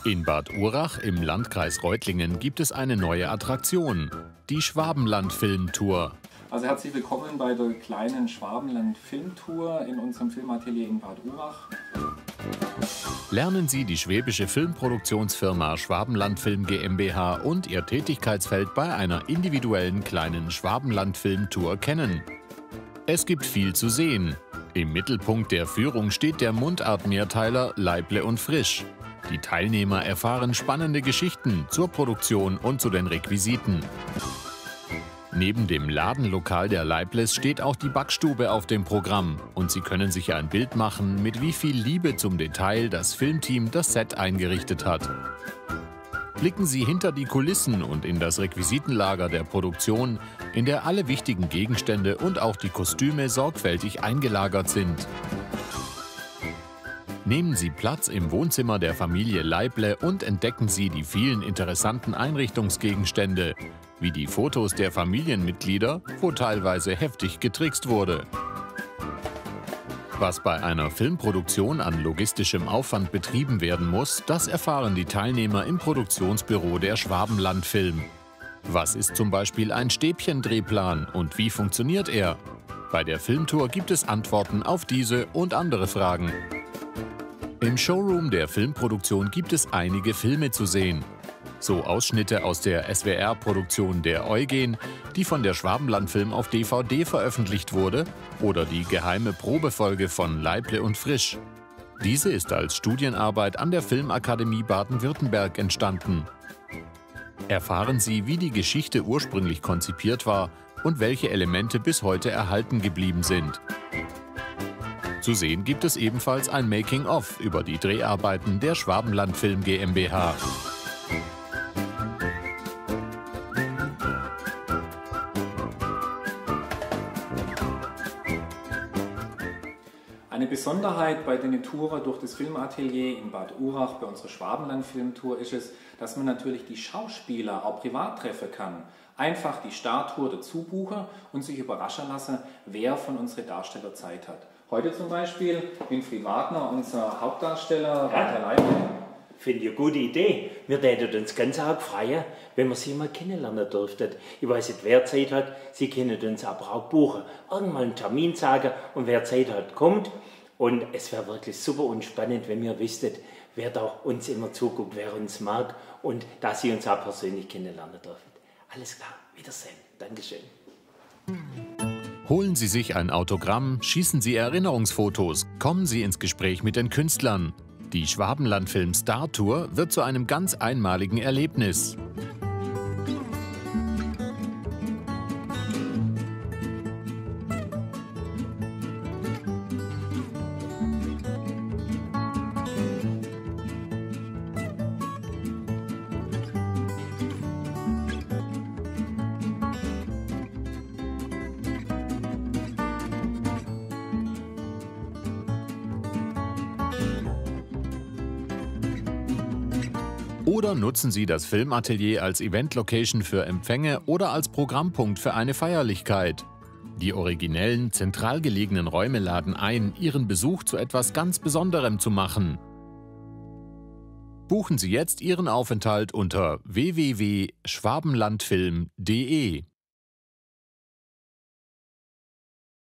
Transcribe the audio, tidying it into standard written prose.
In Bad Urach im Landkreis Reutlingen gibt es eine neue Attraktion, die Schwabenland-Filmtour. Also herzlich willkommen bei der kleinen Schwabenland-Filmtour in unserem Filmatelier in Bad Urach. Lernen Sie die schwäbische Filmproduktionsfirma Schwabenland Film GmbH und ihr Tätigkeitsfeld bei einer individuellen kleinen Schwabenland-Filmtour kennen. Es gibt viel zu sehen. Im Mittelpunkt der Führung steht der Mundart-Mehrteiler Leible und Frisch. Die Teilnehmer erfahren spannende Geschichten zur Produktion und zu den Requisiten. Neben dem Ladenlokal der Leibles steht auch die Backstube auf dem Programm und Sie können sich ein Bild machen, mit wie viel Liebe zum Detail das Filmteam das Set eingerichtet hat. Blicken Sie hinter die Kulissen und in das Requisitenlager der Produktion, in der alle wichtigen Gegenstände und auch die Kostüme sorgfältig eingelagert sind. Nehmen Sie Platz im Wohnzimmer der Familie Leible und entdecken Sie die vielen interessanten Einrichtungsgegenstände, wie die Fotos der Familienmitglieder, wo teilweise heftig getrickst wurde. Was bei einer Filmproduktion an logistischem Aufwand betrieben werden muss, das erfahren die Teilnehmer im Produktionsbüro der Schwabenland Film. Was ist zum Beispiel ein Stäbchendrehplan und wie funktioniert er? Bei der Filmtour gibt es Antworten auf diese und andere Fragen. Im Showroom der Filmproduktion gibt es einige Filme zu sehen. So Ausschnitte aus der SWR-Produktion Der Eugen, die von der Schwabenland Film auf DVD veröffentlicht wurde, oder die geheime Probefolge von Leible und Frisch. Diese ist als Studienarbeit an der Filmakademie Baden-Württemberg entstanden. Erfahren Sie, wie die Geschichte ursprünglich konzipiert war und welche Elemente bis heute erhalten geblieben sind. Zu sehen gibt es ebenfalls ein Making-of über die Dreharbeiten der Schwabenland Film GmbH. Eine Besonderheit bei den Touren durch das Filmatelier in Bad Urach bei unserer Schwabenland-Filmtour ist es, dass man natürlich die Schauspieler auch privat treffen kann. Einfach die Starttour dazu buchen und sich überraschen lassen, wer von unseren Darstellern Zeit hat. Heute zum Beispiel Winfried Wagner, unser Hauptdarsteller, Walter Leible. Finde ich eine gute Idee. Wir täten uns ganz arg freuen, wenn wir Sie mal kennenlernen dürften. Ich weiß nicht, wer Zeit hat, Sie können uns aber auch buchen. Irgendwann einen Termin sagen und wer Zeit hat, kommt. Und es wäre wirklich super und spannend, wenn wir wüsstet, wer da uns immer zuguckt, wer uns mag und dass Sie uns auch persönlich kennenlernen dürfen. Alles klar, Wiedersehen. Dankeschön. Holen Sie sich ein Autogramm, schießen Sie Erinnerungsfotos, kommen Sie ins Gespräch mit den Künstlern. Die Schwabenland Film Star Tour wird zu einem ganz einmaligen Erlebnis. Oder nutzen Sie das Filmatelier als Event-Location für Empfänge oder als Programmpunkt für eine Feierlichkeit. Die originellen, zentral gelegenen Räume laden ein, Ihren Besuch zu etwas ganz Besonderem zu machen. Buchen Sie jetzt Ihren Aufenthalt unter www.schwabenlandfilm.de.